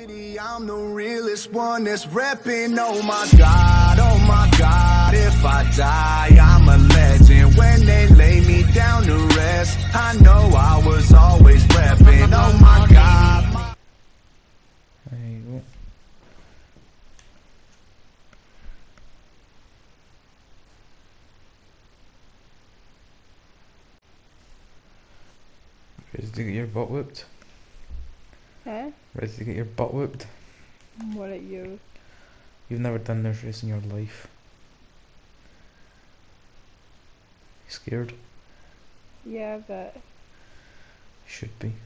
city, I'm the realest one that's reppin'. Oh my God, if I die, I'm a legend. When they lay me down to rest, I know I was always reppin'. Oh my God. There you go. Ready to get your butt whipped? Huh? Ready to get your butt whipped? What at you? You've never done this race in your life. You scared? Yeah, but Should be.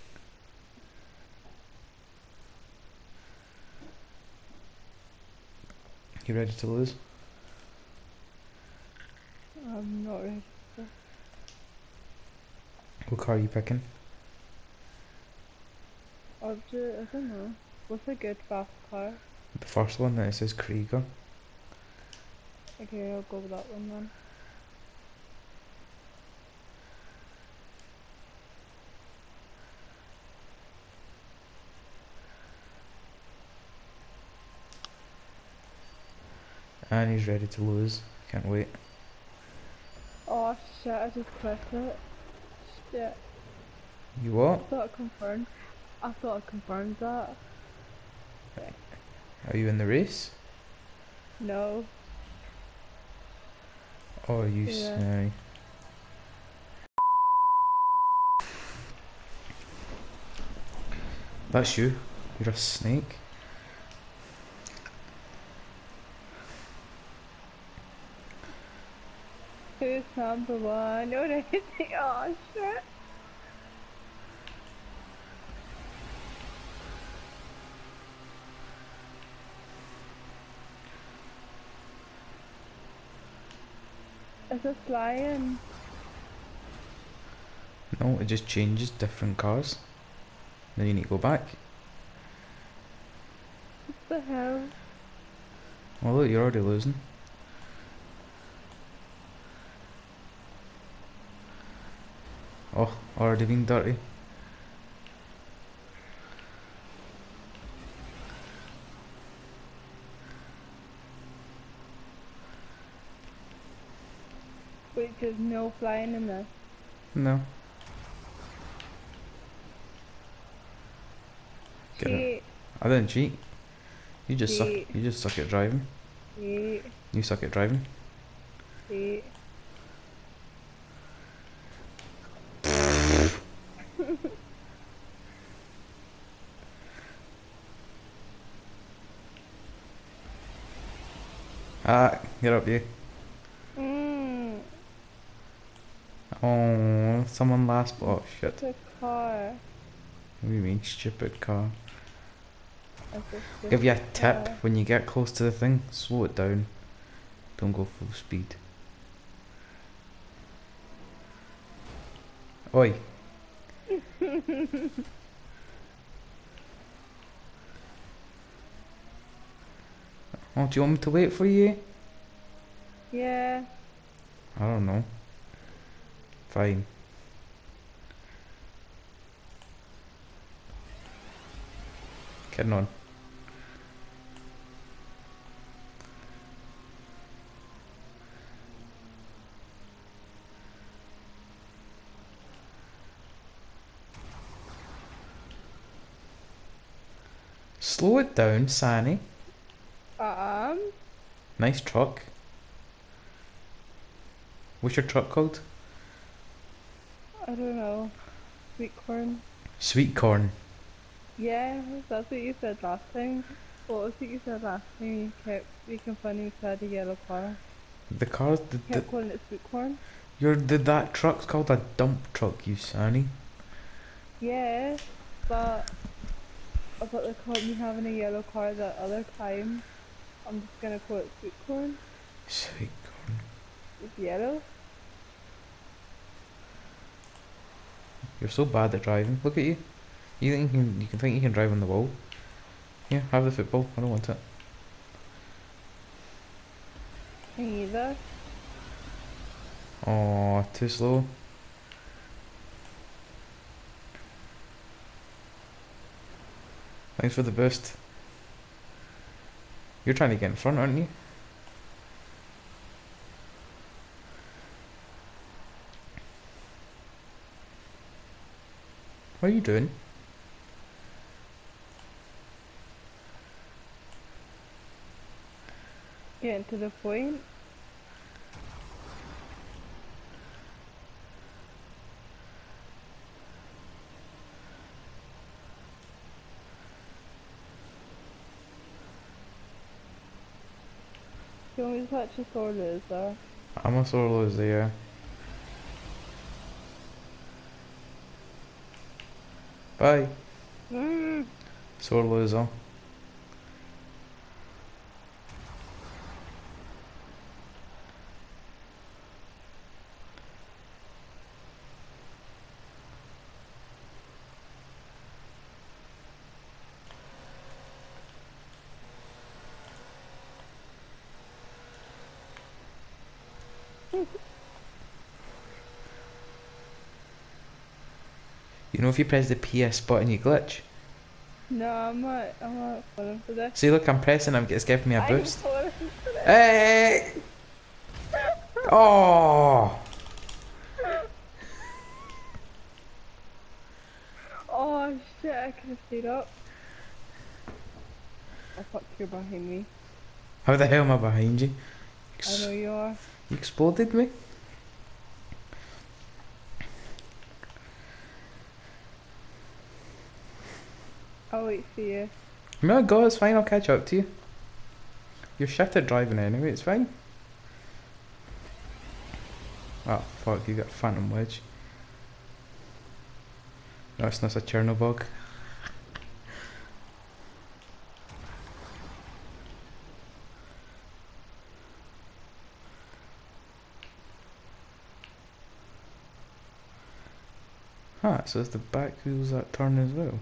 You ready to lose? I'm not ready. What car are you picking? I don't know. What's a good fast car? The first one that says Krieger. Okay, I'll go with that one then. And he's ready to lose. Can't wait. Oh shit, I just pressed it. Shit. You what? I thought I confirmed that. Are you in the race? No. Oh, you Yeah. say. That's you. You're a snake. Who's number one? What is it? Oh shit. Is it flying? No, it just changes different cars. Then you need to go back. What the hell? Well, look, you're already losing. Oh, already being dirty. Wait, there's no flying in this. No. Get it. Cheat. I didn't cheat. You just suck. Cheat. You just suck at driving. Cheat. You suck at driving. Cheat. Ah, get up, you. Mmm. Oh, someone last. Oh shit. The car. What do you mean, stupid car? It's a Give you a stupid tip car. when you get close to the thing. Slow it down. Don't go full speed. Oi. Oh, do you want me to wait for you? Yeah. I don't know. Fine. Getting on. Slow it down, Sani. Nice truck. What's your truck called? I don't know. Sweet corn. Sweet corn. Yeah, that's what you said last time. What was it you said last time? You kept making fun of me 'cause I had a yellow car. The car's You kept calling it sweet corn. that truck's called a dump truck, you Sani. Yeah, but about the company having a yellow car that other time, I'm just gonna call it sweet corn. Sweet corn. It's yellow. You're so bad at driving. Look at you. You think you can drive on the wall? Here, have the football. I don't want it. Me either. Oh, too slow. Thanks for the boost. You're trying to get in front, aren't you? What are you doing? Getting to the point. Do you want me to touch a sore loser? I'm a sore loser, yeah. Bye. Sore loser. You know if you press the PS button you glitch? No, I'm not falling for this. See look, I'm pressing, it's giving me a I'm boost. falling for this. Hey! Oh! Oh shit, I could have stayed up. Oh fuck, you're behind me. How the hell am I behind you? I know you are. You exploded me? I'll wait for you. No, go, it's fine, I'll catch up to you. You're shit at driving anyway, it's fine. Oh fuck, you got Phantom Wedge. No, it's not a Chernobog. Huh, so it's the back wheels that turn as well.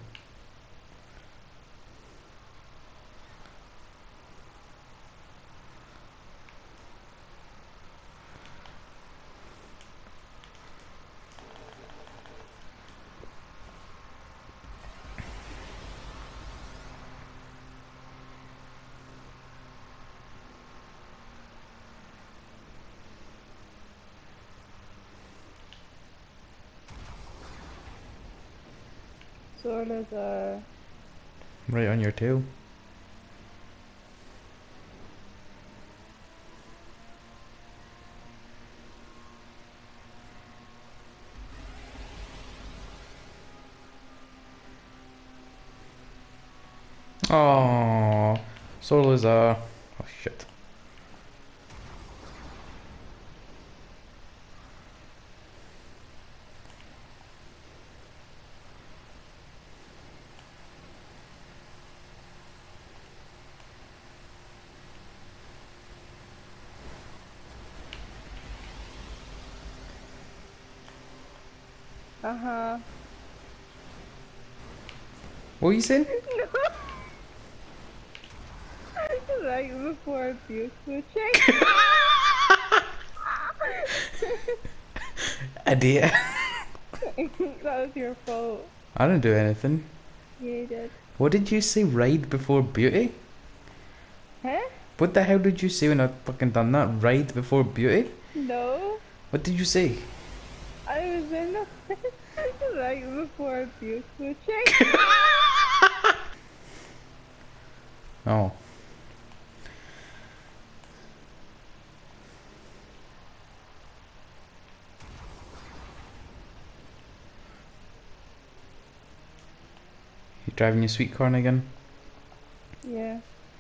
Sore loser. Right on your tail. Oh, Solo is oh shit. Uh-huh. What are you saying? Right before abuse switching. Idiot. That was your fault. I didn't do anything. Yeah, you did. What did you say? Ride before beauty? Huh? What the hell did you say when I fucking done that? Ride before beauty? No. What did you say? I was in the right before abuse switching. Oh. You driving your sweet corn again? Yeah.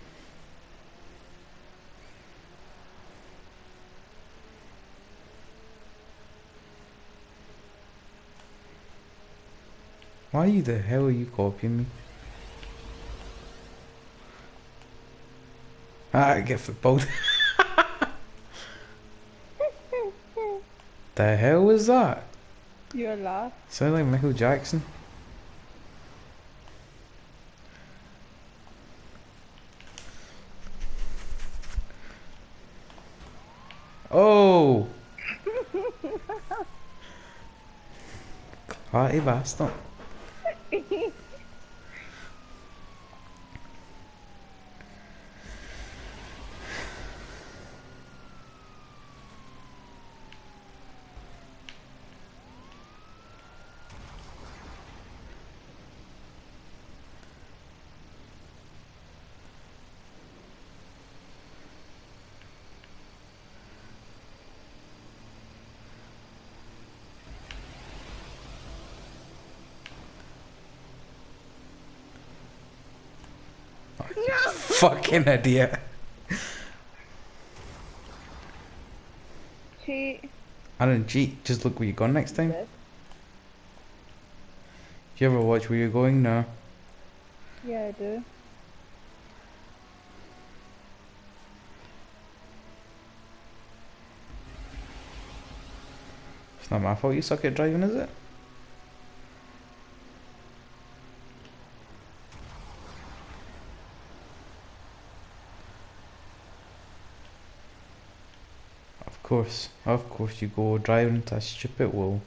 Why the hell are you copying me? Ah, I get footballed. The hell was that? Your laugh. Sound like Michael Jackson. Oh! Clarty bastard. Fucking idiot. Cheat. I didn't cheat, just look where you're going next time. Did. Do you ever watch where you're going? No. Yeah, I do. It's not my fault you suck at driving, is it? Of course you go driving into a stupid wall.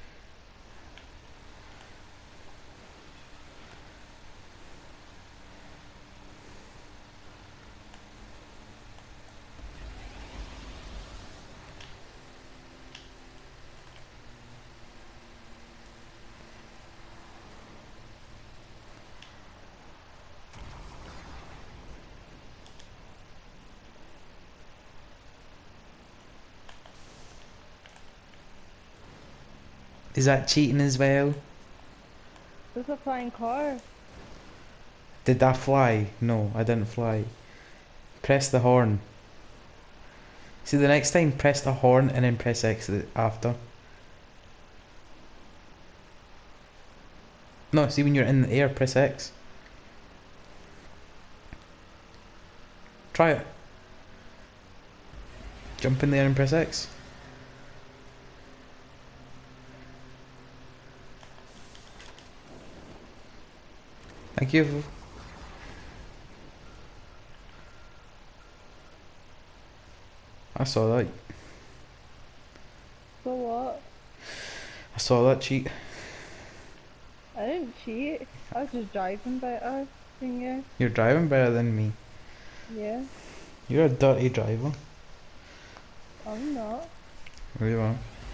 Is that cheating as well? There's a flying car. Did I fly? No, I didn't fly. Press the horn. See, the next time, press the horn and then press X after. No, see when you're in the air, press X. Try it. Jump in the air and press X. Thank you. I saw that. So what? I saw that cheat. I didn't cheat. I was just driving better than you. You're driving better than me. Yeah, You're a dirty driver. I'm not. Really are.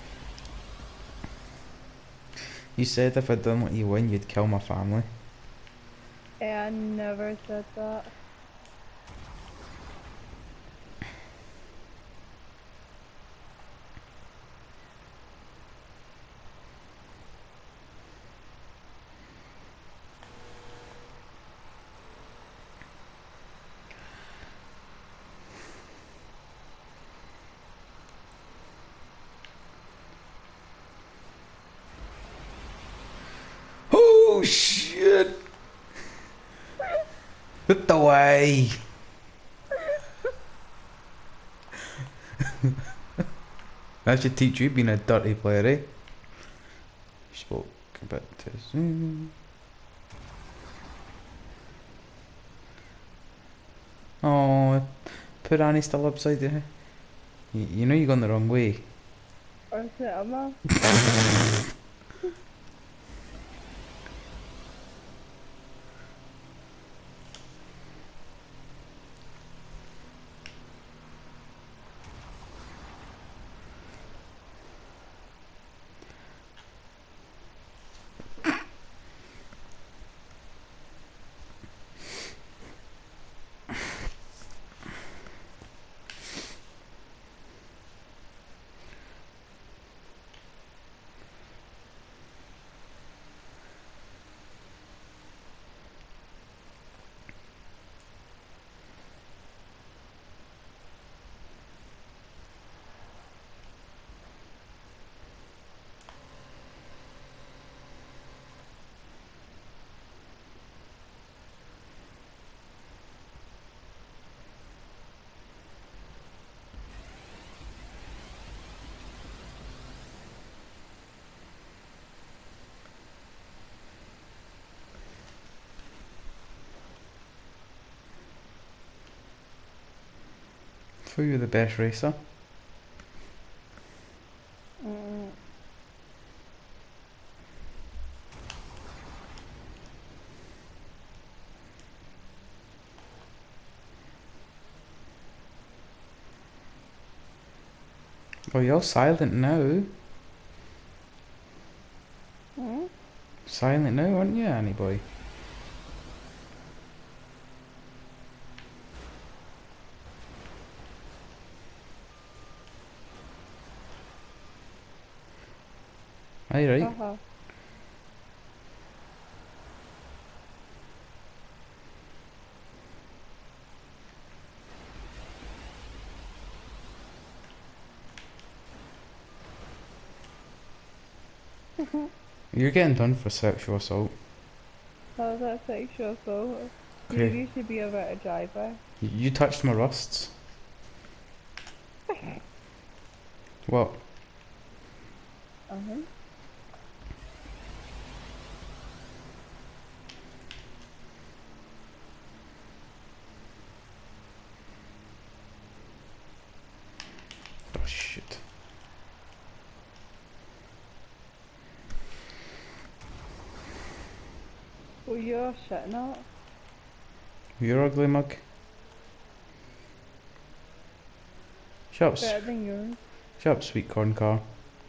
You said if I didn't let you win, you'd kill my family. I never said that. Oh shit! Put the way. That should teach you being a dirty player, eh? Spoke a bit too soon. Oh, put Annie still upside down. You know you're going the wrong way. Or is it Emma? So you're the best racer. Mm. Oh, you're silent now. Mm? Silent now, aren't you, Annie boy? Aye, right. Uh-huh. You're getting done for sexual assault. How was that sexual assault? You Okay. used to be a better driver. You touched my rusts. What? Uh-huh. Oh shit. Well, you're shitting out. You're ugly mug. Shut up, Better than yours. shut up, sweet corn car.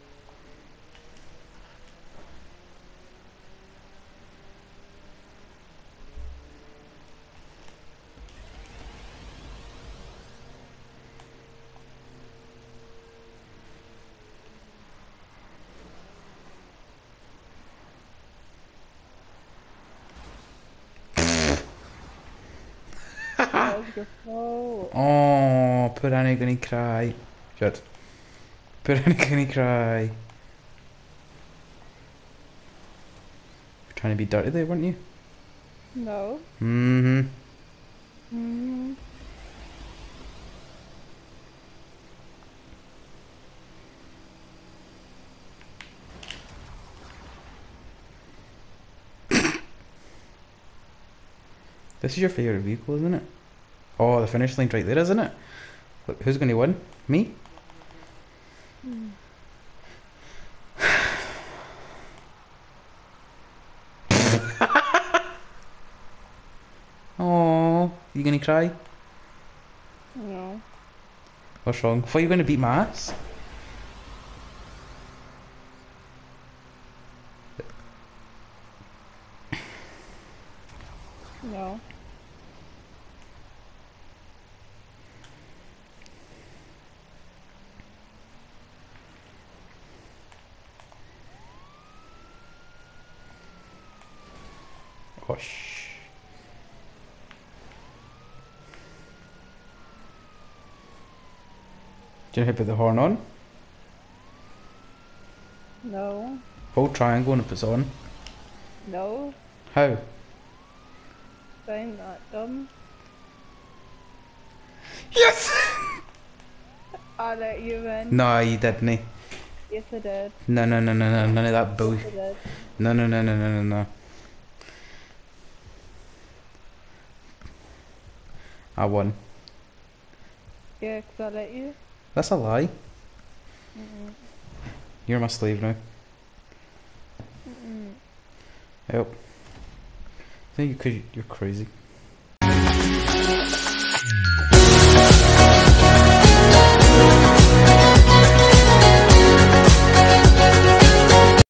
That was your fault. Oh, poor Annie gonna cry. Shut. Poor Annie gonna cry. You're trying to be dirty there, weren't you? No. Mm-hmm. Mm-hmm. This is your favourite vehicle, isn't it? Oh, the finish line's right there, isn't it? Look, who's gonna win? Me? Oh, you gonna cry? No. What's wrong? Thought you were gonna beat my ass? No. Oh, shh. Do you know how to put the horn on? No. Hold triangle and it puts on. No. How? I'm not dumb. Yes! I let you in. No, you didn't. Yes, I did. No, no, no, no, no, none of that bull. I did. No, no, no, no, no, no, no. I won. Yeah, 'cause I let you. That's a lie. Mm-mm. You're my slave now. Mm-mm. Help. I think because you're crazy.